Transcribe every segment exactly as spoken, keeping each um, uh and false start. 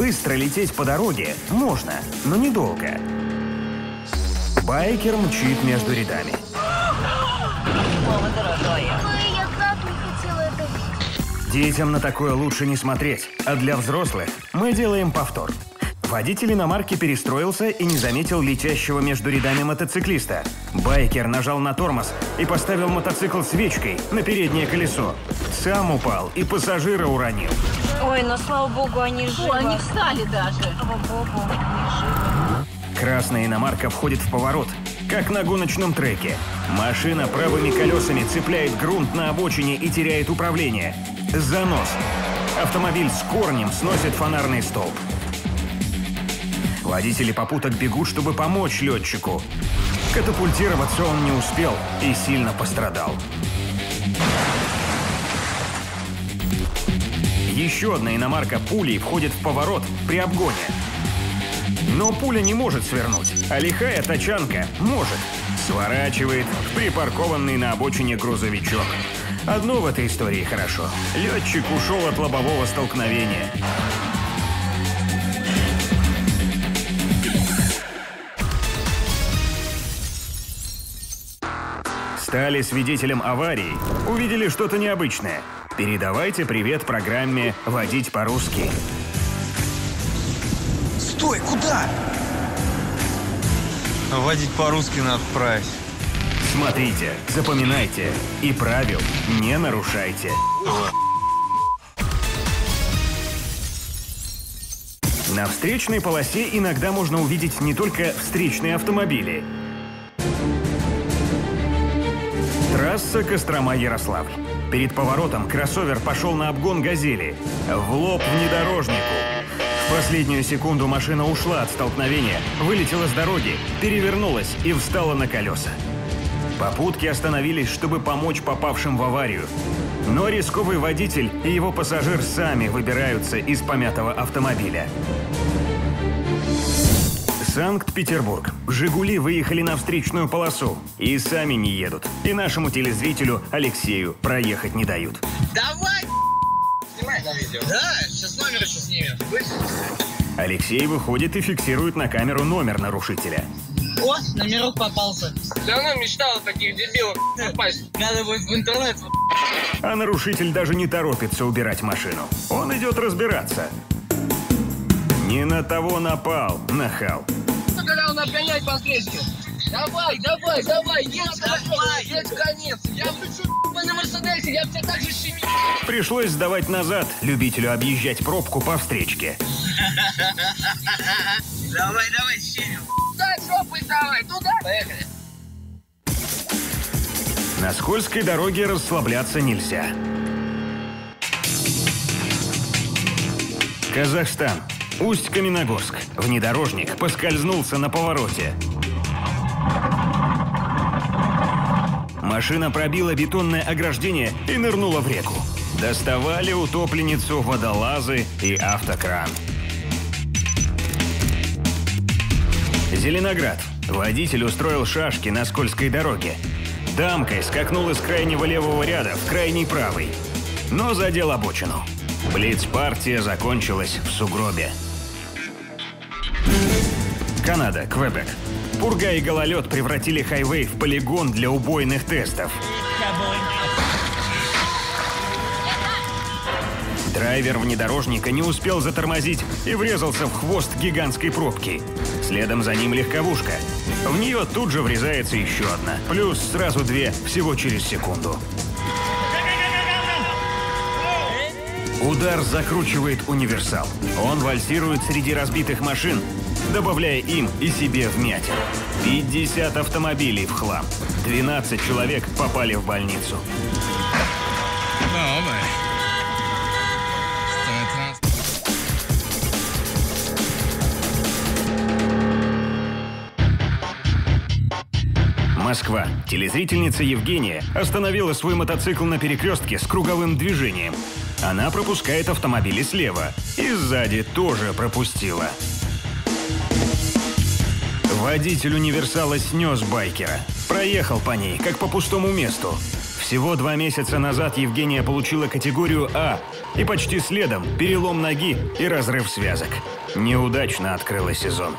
Быстро лететь по дороге можно, но недолго. Байкер мчит между рядами. Мама дорогая. Ой, я так не хотела это видеть. Детям на такое лучше не смотреть, а для взрослых мы делаем повтор. Водитель иномарки перестроился и не заметил летящего между рядами мотоциклиста. Байкер нажал на тормоз и поставил мотоцикл свечкой на переднее колесо. Сам упал и пассажира уронил. Ой, ну слава богу, они живы. О, они встали даже. Слава богу, они живы. Красная иномарка входит в поворот, как на гоночном треке. Машина правыми колесами цепляет грунт на обочине и теряет управление. Занос. Автомобиль с корнем сносит фонарный столб. Водители попуток бегут, чтобы помочь летчику. Катапультироваться он не успел и сильно пострадал. Еще одна иномарка пулей входит в поворот при обгоне. Но пуля не может свернуть, а лихая тачанка может. Сворачивает в припаркованный на обочине грузовичок. Одно в этой истории хорошо. Летчик ушел от лобового столкновения. Стали свидетелем аварии, увидели что-то необычное. Передавайте привет программе «Водить по-русски». Стой, куда? Водить по-русски надо отправить. Смотрите, запоминайте и правил не нарушайте. На встречной полосе иногда можно увидеть не только встречные автомобили. Трасса Кострома-Ярославль. Перед поворотом кроссовер пошел на обгон «Газели». В лоб внедорожнику. В последнюю секунду машина ушла от столкновения, вылетела с дороги, перевернулась и встала на колеса. Попутки остановились, чтобы помочь попавшим в аварию. Но рисковый водитель и его пассажир сами выбираются из помятого автомобиля. Санкт-Петербург. «Жигули» выехали на встречную полосу. И сами не едут. И нашему телезрителю Алексею проехать не дают. Давай! Снимай на видео. Да, сейчас номер еще снимем. Алексей выходит и фиксирует на камеру номер нарушителя. О, номерок попался. Давно мечтал таких дебилов попасть. Надо будет в интернет. А нарушитель даже не торопится убирать машину. Он идет разбираться. Не на того напал, нахал. Когда он обгоняет по встречке. Давай, давай, давай, едь, давай, едь в конец. Я включу на Мерседесе, я тебя так же щемил. Пришлось сдавать назад любителю объезжать пробку по встречке. Давай, давай, щемил. Да, жопой давай, туда. Поехали. На скользкой дороге расслабляться нельзя. Казахстан. Усть-Каменогорск. Внедорожник поскользнулся на повороте. Машина пробила бетонное ограждение и нырнула в реку. Доставали утопленницу водолазы и автокран. Зеленоград. Водитель устроил шашки на скользкой дороге. Дамкой скакнул из крайнего левого ряда в крайний правый, но задел обочину. Блиц-партия закончилась в сугробе. Канада, Квебек. Пурга и гололед превратили хайвей в полигон для убойных тестов. Драйвер внедорожника не успел затормозить и врезался в хвост гигантской пробки. Следом за ним легковушка. В нее тут же врезается еще одна. Плюс сразу две всего через секунду. Удар закручивает универсал. Он вальсирует среди разбитых машин, добавляя им и себе вмятин. пятьдесят автомобилей в хлам. двенадцать человек попали в больницу. Москва. Телезрительница Евгения остановила свой мотоцикл на перекрестке с круговым движением. Она пропускает автомобили слева и сзади тоже пропустила. Водитель универсала снес байкера. Проехал по ней, как по пустому месту. Всего два месяца назад Евгения получила категорию А, и почти следом перелом ноги и разрыв связок. Неудачно открыла сезон.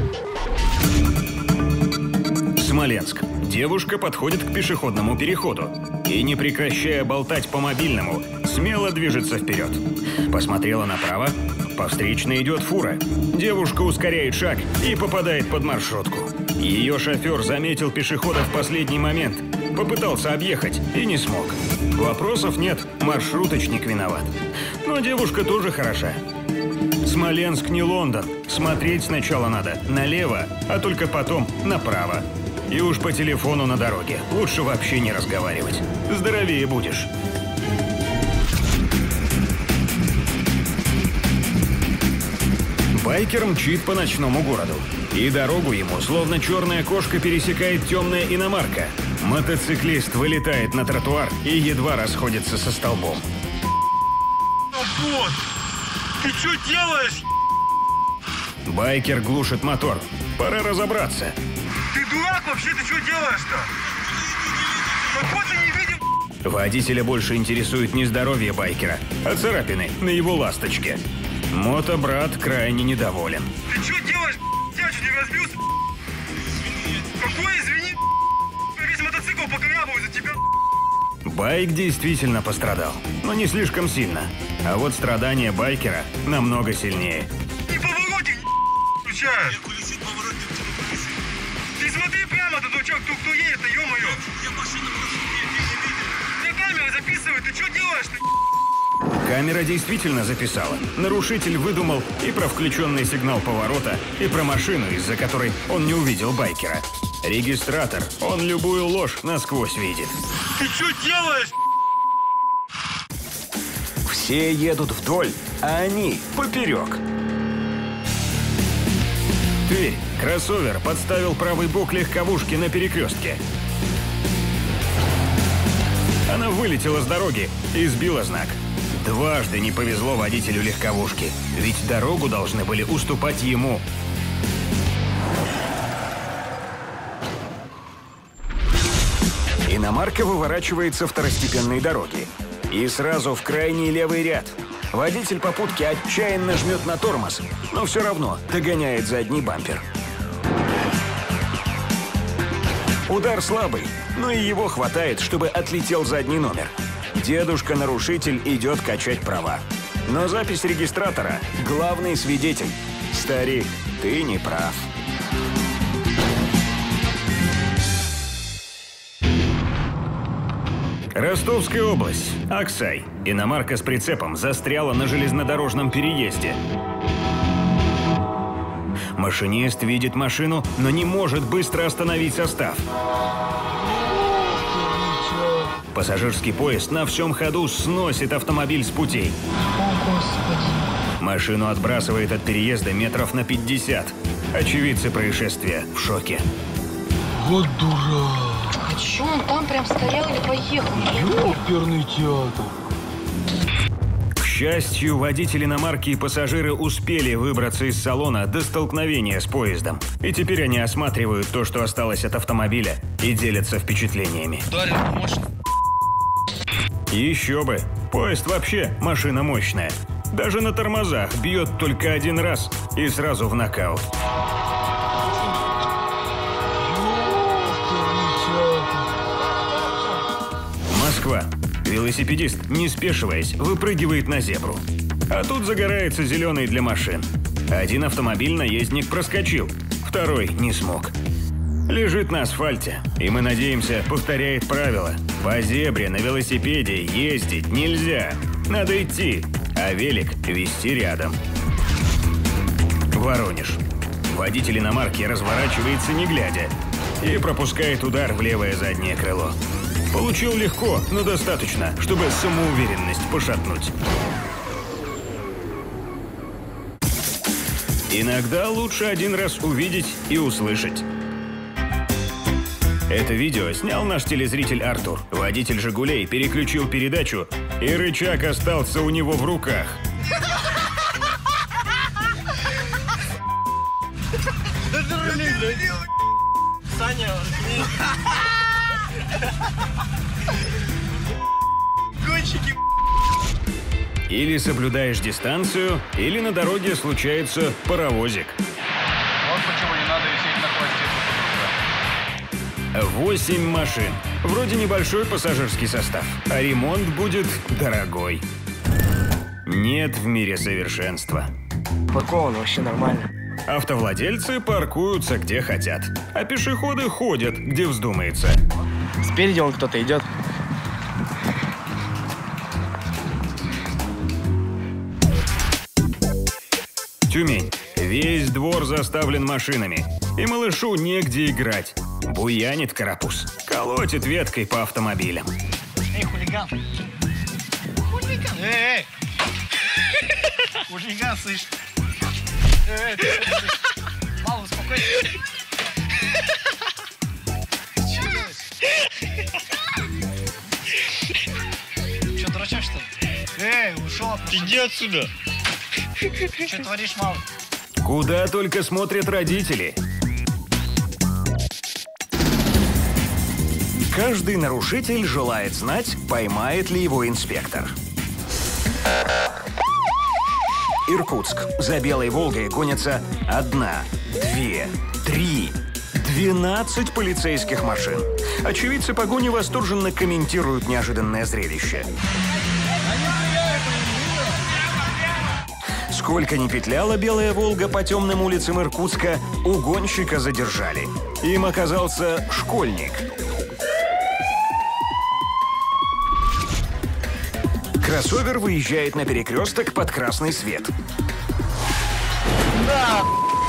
Смоленск. Девушка подходит к пешеходному переходу и, не прекращая болтать по мобильному, смело движется вперед. Посмотрела направо. По встречной идет фура. Девушка ускоряет шаг и попадает под маршрутку. Ее шофер заметил пешехода в последний момент. Попытался объехать и не смог. Вопросов нет, маршруточник виноват. Но девушка тоже хороша. Смоленск не Лондон. Смотреть сначала надо налево, а только потом направо. И уж по телефону на дороге. Лучше вообще не разговаривать. Здоровее будешь. Байкер мчит по ночному городу. И дорогу ему, словно черная кошка, пересекает темная иномарка. Мотоциклист вылетает на тротуар и едва расходится со столбом. Вот! Ты что делаешь? Байкер глушит мотор. Пора разобраться. Ты дурак вообще? Ты что делаешь-то? Какой ты не видел? Водителя больше интересует не здоровье байкера, а царапины на его ласточке. Мотобрат крайне недоволен. Ты что делаешь? Я чуть не разбился. Какой, извини? Весь мотоцикл покорябываю за тебя. Байк действительно пострадал, но не слишком сильно. А вот страдания байкера намного сильнее. Не повороте, не включаешь. Ты смотри прямо, ты дурачок, кто, кто едет-то, ё-моё. Я машину просто не видел. Ты камера записывает, ты что делаешь-то? Камера действительно записала. Нарушитель выдумал и про включенный сигнал поворота, и про машину, из-за которой он не увидел байкера. Регистратор, он любую ложь насквозь видит. Ты что делаешь? Все едут вдоль, а они поперек. Тверь. Кроссовер подставил правый бок легковушки на перекрестке. Она вылетела с дороги и сбила знак. Дважды не повезло водителю легковушки, ведь дорогу должны были уступать ему. Иномарка выворачивается второстепенной дороги. И сразу в крайний левый ряд. Водитель попутки отчаянно жмет на тормоз, но все равно догоняет задний бампер. Удар слабый, но и его хватает, чтобы отлетел задний номер. Дедушка-нарушитель идет качать права. Но запись регистратора – главный свидетель. Старик, ты не прав. Ростовская область. Аксай. Иномарка с прицепом застряла на железнодорожном переезде. Машинист видит машину, но не может быстро остановить состав. Пассажирский поезд на всем ходу сносит автомобиль с путей. Машину отбрасывает от переезда метров на пятьдесят. Очевидцы происшествия в шоке. Вот дурак. А чё он там прям стоял или поехал? Оперный театр. К счастью, водители иномарки и пассажиры успели выбраться из салона до столкновения с поездом. И теперь они осматривают то, что осталось от автомобиля, и делятся впечатлениями. Ударил, мощно. Еще бы. Поезд вообще машина мощная. Даже на тормозах бьет только один раз и сразу в нокаут. Москва. Велосипедист, не спешиваясь, выпрыгивает на зебру. А тут загорается зеленый для машин. Один автомобиль наездник проскочил, второй не смог. Лежит на асфальте, и мы надеемся, повторяет правила. По зебре на велосипеде ездить нельзя. Надо идти, а велик вести рядом. Воронеж. Водитель иномарки разворачивается не глядя и пропускает удар в левое заднее крыло. Получил легко, но достаточно, чтобы самоуверенность пошатнуть. Иногда лучше один раз увидеть и услышать. Это видео снял наш телезритель Артур. Водитель «Жигулей» переключил передачу, и рычаг остался у него в руках. Саня, Или соблюдаешь дистанцию, или на дороге случается паровозик. Вот почему не надо висеть на хвосте. Восемь машин. Вроде небольшой пассажирский состав, а ремонт будет дорогой. Нет в мире совершенства. Паркован вообще нормально. Автовладельцы паркуются где хотят, а пешеходы ходят где вздумается. Спереди он кто-то идет. Тюмень. Весь двор заставлен машинами, и малышу негде играть. Буянит карапуз, колотит веткой по автомобилям. Эй, хулиган! Хулиган! Эй, эй! Хулиган, слышь! Эй, ты что делаешь? Мало, успокойся. Что делаешь? Что, дурачок, что ли? Эй, ушел от машины. Иди отсюда. Что творишь, малый? Куда только смотрят родители. Каждый нарушитель желает знать, поймает ли его инспектор. Иркутск. За белой «Волгой» гонятся одна, две, три, двенадцать полицейских машин. Очевидцы погони восторженно комментируют неожиданное зрелище. Сколько ни петляла белая «Волга» по темным улицам Иркутска, угонщика задержали. Им оказался школьник. Кроссовер выезжает на перекресток под красный свет. Да!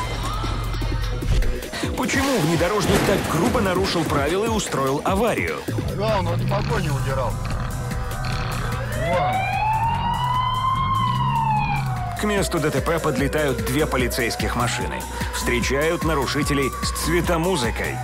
Почему внедорожник так грубо нарушил правила и устроил аварию? Да, он от погони удирал. Вон. К месту ДТП подлетают две полицейских машины. Встречают нарушителей с цветомузыкой.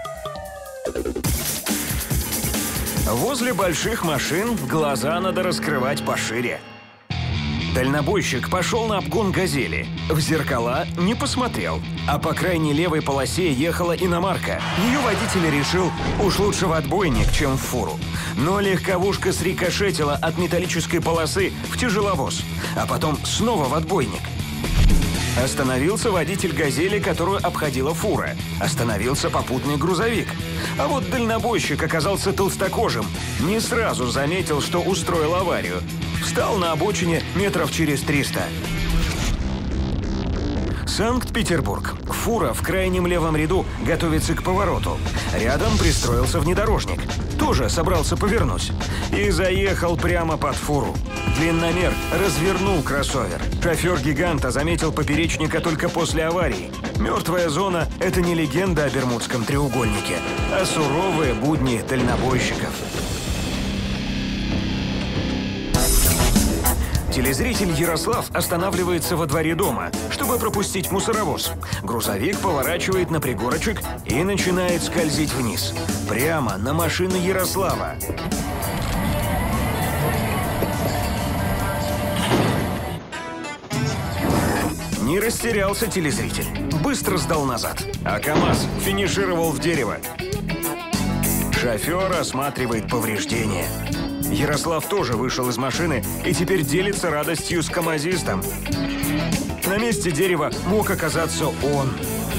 Возле больших машин глаза надо раскрывать пошире. Дальнобойщик пошел на обгон «Газели». В зеркала не посмотрел. А по крайней левой полосе ехала иномарка. Ее водитель решил, уж лучше в отбойник, чем в фуру. Но легковушка срикошетила от металлической полосы в тяжеловоз. А потом снова в отбойник. Остановился водитель «Газели», которую обходила фура. Остановился попутный грузовик. А вот дальнобойщик оказался толстокожим. Не сразу заметил, что устроил аварию. Встал на обочине метров через триста. Санкт-Петербург. Фура в крайнем левом ряду готовится к повороту. Рядом пристроился внедорожник. Тоже собрался повернуть. И заехал прямо под фуру. Длинномер развернул кроссовер. Шофер гиганта заметил поперечника только после аварии. Мертвая зона – это не легенда о Бермудском треугольнике, а суровые будни дальнобойщиков. Телезритель Ярослав останавливается во дворе дома, чтобы пропустить мусоровоз. Грузовик поворачивает на пригорочек и начинает скользить вниз. Прямо на машину Ярослава. Не растерялся телезритель. Быстро сдал назад. А КамАЗ финишировал в дерево. Шофер осматривает повреждения. Ярослав тоже вышел из машины и теперь делится радостью с камазистом. На месте дерева мог оказаться он.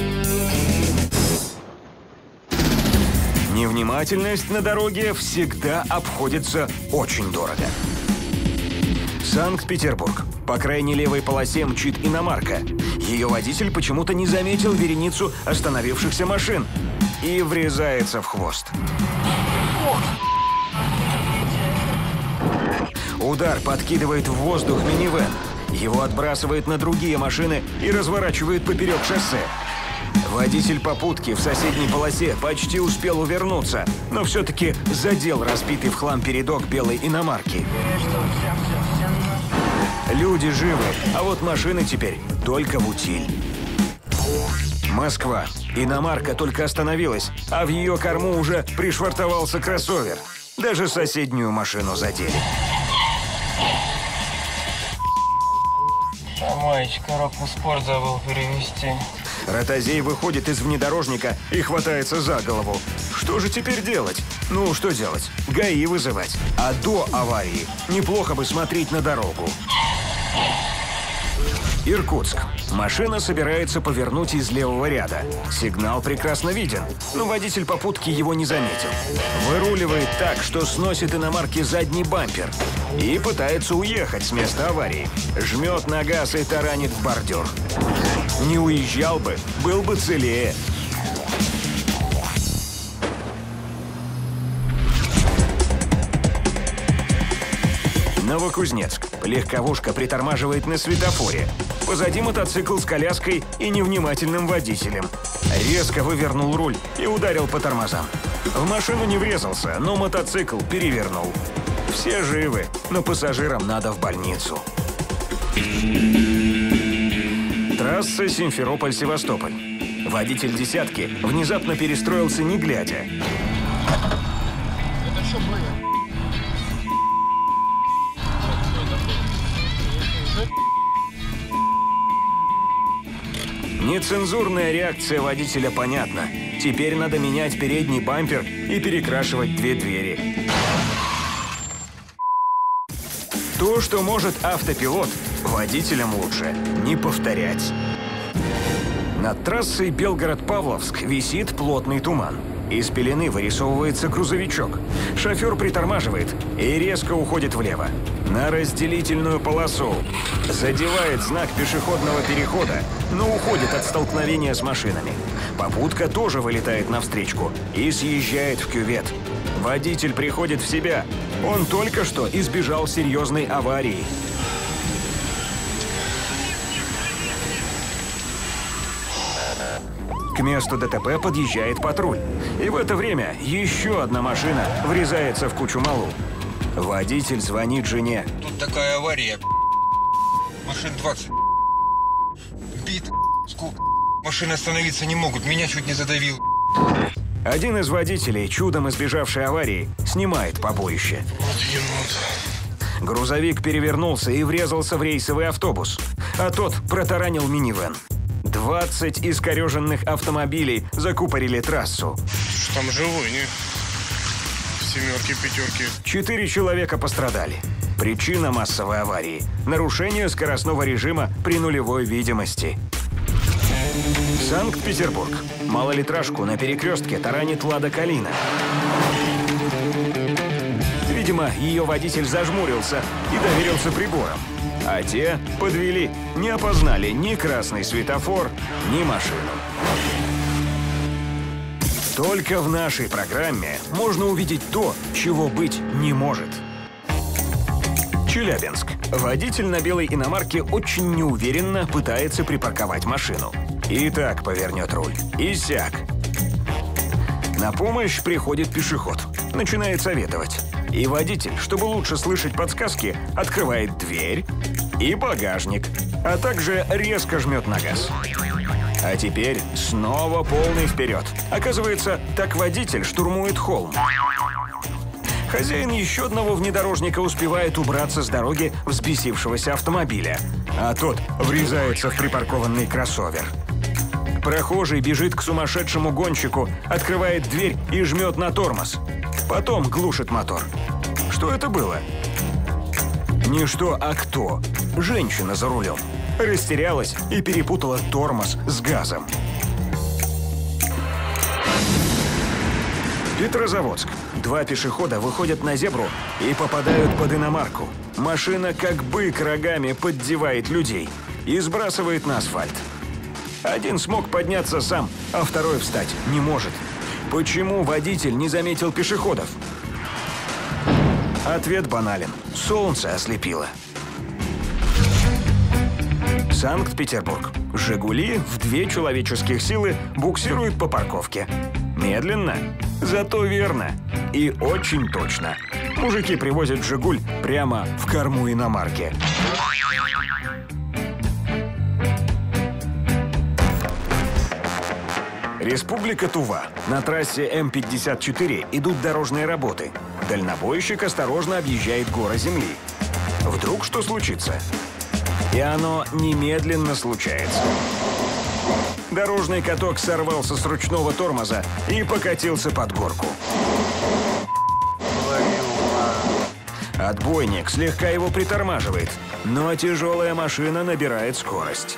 Невнимательность на дороге всегда обходится очень дорого. Санкт-Петербург. По крайней левой полосе мчит иномарка. Ее водитель почему-то не заметил вереницу остановившихся машин и врезается в хвост. Удар подкидывает в воздух минивэн. Его отбрасывает на другие машины и разворачивает поперек шоссе. Водитель попутки в соседней полосе почти успел увернуться, но все-таки задел разбитый в хлам передок белой иномарки. Люди живы, а вот машины теперь только в утиль. Москва. Иномарка только остановилась, а в ее корму уже пришвартовался кроссовер. Даже соседнюю машину задели. Товарищ, коробку спорт забыл перевести. Ротозей выходит из внедорожника и хватается за голову. Что же теперь делать? Ну, что делать? ГАИ вызывать. А до аварии неплохо бы смотреть на дорогу. Иркутск. Машина собирается повернуть из левого ряда. Сигнал прекрасно виден, но водитель попутки его не заметил. Выруливает так, что сносит иномарке задний бампер. И пытается уехать с места аварии. Жмет на газ и таранит в бордюр. Не уезжал бы, был бы целее. Новокузнецк. Легковушка притормаживает на светофоре. Позади мотоцикл с коляской и невнимательным водителем. Резко вывернул руль и ударил по тормозам. В машину не врезался, но мотоцикл перевернул. Все живы, но пассажирам надо в больницу. Трасса Симферополь-Севастополь. Водитель «десятки» внезапно перестроился не глядя. Это что было? Нецензурная реакция водителя понятна. Теперь надо менять передний бампер и перекрашивать две двери. То, что может автопилот, водителям лучше не повторять. Над трассой Белгород-Павловск висит плотный туман. Из пелены вырисовывается грузовичок. Шофер притормаживает и резко уходит влево. На разделительную полосу. Задевает знак пешеходного перехода, но уходит от столкновения с машинами. Попутка тоже вылетает навстречку и съезжает в кювет. Водитель приходит в себя. Он только что избежал серьезной аварии. К месту ДТП подъезжает патруль. И в это время еще одна машина врезается в кучу малу. Водитель звонит жене. Тут такая авария. Машин двадцать. Бит. Скуп. Машины остановиться не могут. Меня чуть не задавил. Один из водителей, чудом избежавший аварии, снимает побоище. Вот енот. Грузовик перевернулся и врезался в рейсовый автобус, а тот протаранил минивэн. двадцать искореженных автомобилей закупорили трассу. Там живой, не? Семерки, пятерки. Четыре человека пострадали. Причина массовой аварии – нарушение скоростного режима при нулевой видимости. Санкт-Петербург. Малолитражку на перекрестке таранит «Лада Калина». Видимо, ее водитель зажмурился и доверился приборам. А те подвели, не опознали ни красный светофор, ни машину. Только в нашей программе можно увидеть то, чего быть не может. Челябинск. Водитель на белой иномарке очень неуверенно пытается припарковать машину. И так повернет руль. И сяк. На помощь приходит пешеход. Начинает советовать. И водитель, чтобы лучше слышать подсказки, открывает дверь и багажник, а также резко жмет на газ. А теперь снова полный вперед. Оказывается, так водитель штурмует холм. Хозяин еще одного внедорожника успевает убраться с дороги взбесившегося автомобиля, а тот врезается в припаркованный кроссовер. Прохожий бежит к сумасшедшему гонщику, открывает дверь и жмет на тормоз. Потом глушит мотор. Что это было? Не что, а кто? Женщина за рулем. Растерялась и перепутала тормоз с газом. Петрозаводск. Два пешехода выходят на зебру и попадают под иномарку. Машина как бык рогами поддевает людей и сбрасывает на асфальт. Один смог подняться сам, а второй встать не может. Почему водитель не заметил пешеходов? Ответ банален. Солнце ослепило. Санкт-Петербург. «Жигули» в две человеческих силы буксируют по парковке. Медленно, зато верно. И очень точно. Мужики привозят «Жигуль» прямо в корму иномарки. Республика Тува. На трассе М пятьдесят четыре идут дорожные работы. Дальнобойщик осторожно объезжает горы земли. Вдруг что случится? И оно немедленно случается. дорожный каток сорвался с ручного тормоза и покатился под горку. Отбойник слегка его притормаживает, но тяжелая машина набирает скорость.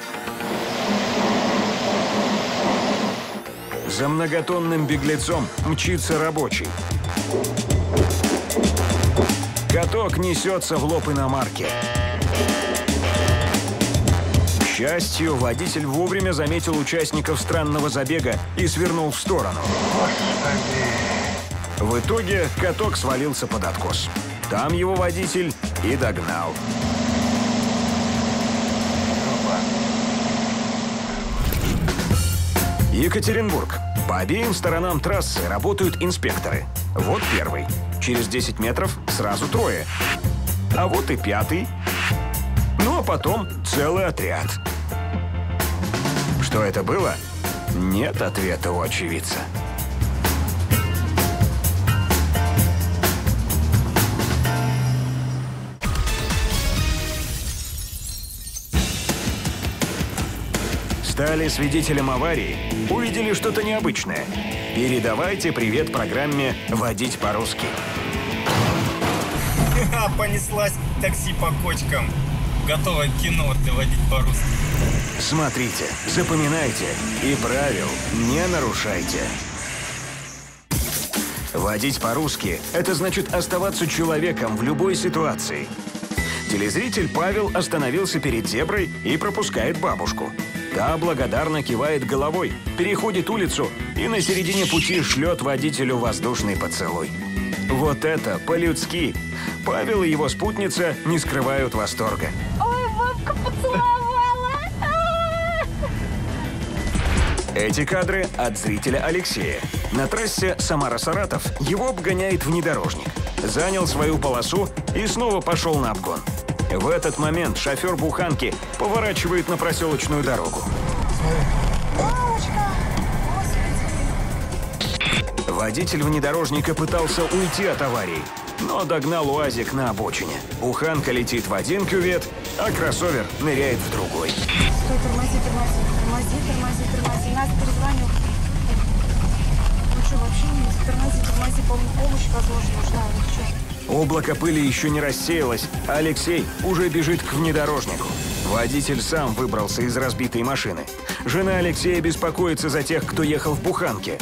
За многотонным беглецом мчится рабочий. Каток несется в лоб иномарки. К счастью, водитель вовремя заметил участников странного забега и свернул в сторону. В итоге каток свалился под откос. Там его водитель и догнал. Екатеринбург. По обеим сторонам трассы работают инспекторы. Вот первый. Через десять метров сразу трое. А вот и пятый. Ну а потом целый отряд. Что это было? Нет ответа у очевидца. Стали свидетелем аварии, увидели что-то необычное. Передавайте привет программе «Водить по-русски». Понеслась такси по кочкам. Готово кино ты водить по-русски. Смотрите, запоминайте и правил не нарушайте. Водить по-русски – это значит оставаться человеком в любой ситуации. Телезритель Павел остановился перед зеброй и пропускает бабушку. Та благодарно кивает головой, переходит улицу и на середине пути шлет водителю воздушный поцелуй. Вот это по-людски. Павел и его спутница не скрывают восторга. Ой, бабка поцеловала! Эти кадры от зрителя Алексея. На трассе Самара-Саратов его обгоняет внедорожник. Занял свою полосу и снова пошел на обгон. В этот момент шофер буханки поворачивает на проселочную дорогу. Мамочка! Водитель внедорожника пытался уйти от аварии, но догнал УАЗик на обочине. Буханка летит в один кювет, а кроссовер ныряет в другой. Стой, тормози, тормози, тормози, тормози, тормози. Нас перезвонил. Ну что, вообще не тормози, тормози, по-моему, помощь, возможно, нужна. Ну что? Облако пыли еще не рассеялось, а Алексей уже бежит к внедорожнику. Водитель сам выбрался из разбитой машины. Жена Алексея беспокоится за тех, кто ехал в буханке.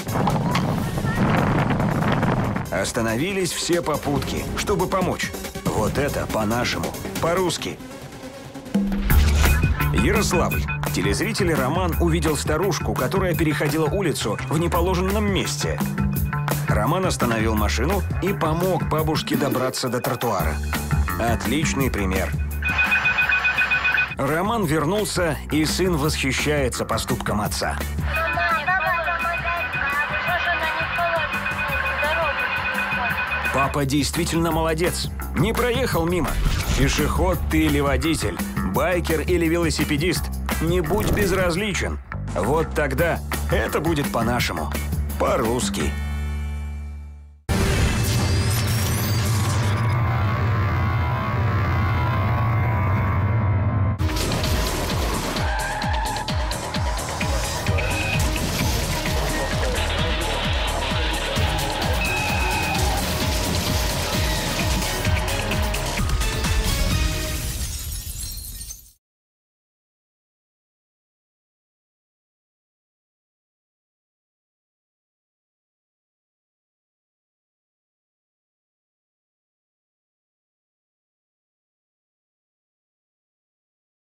Остановились все попутки, чтобы помочь. Вот это по-нашему, по-русски. Ярославль. Телезритель Роман увидел старушку, которая переходила улицу в неположенном месте. Роман остановил машину и помог бабушке добраться до тротуара. Отличный пример. Роман вернулся, и сын восхищается поступком отца. Папа действительно молодец. Не проехал мимо. Пешеход ты или водитель, байкер или велосипедист, не будь безразличен. Вот тогда это будет по-нашему, по-русски.